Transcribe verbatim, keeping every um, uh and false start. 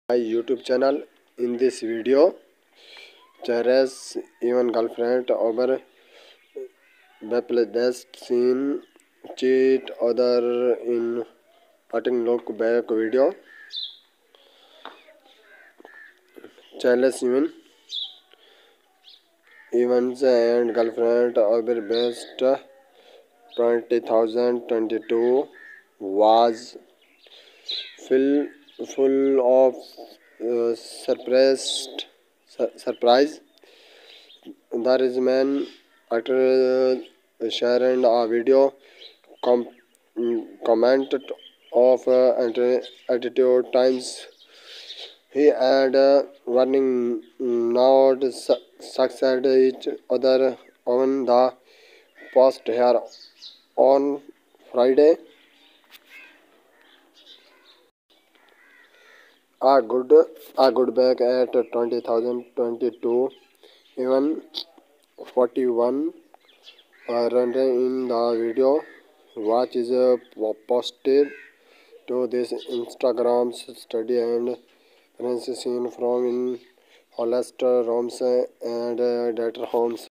My YouTube channel. In this video, Charas even girlfriend over Baptist scene cheat other in cutting look back video. Charas even events and girlfriend over best twenty twenty-two was full full of uh, surprised sur- surprise. There is man after uh, sharing a video com- mm, comment of uh, atti- attitude times. He had uh, warning not su- succeed each other on the post here on Friday. A good a good back at twenty twenty-two, even forty-one uh, run in the video. Watch is uh, po- posted to this Instagram study and seen from in Hollister Rooms and uh, Data Homes.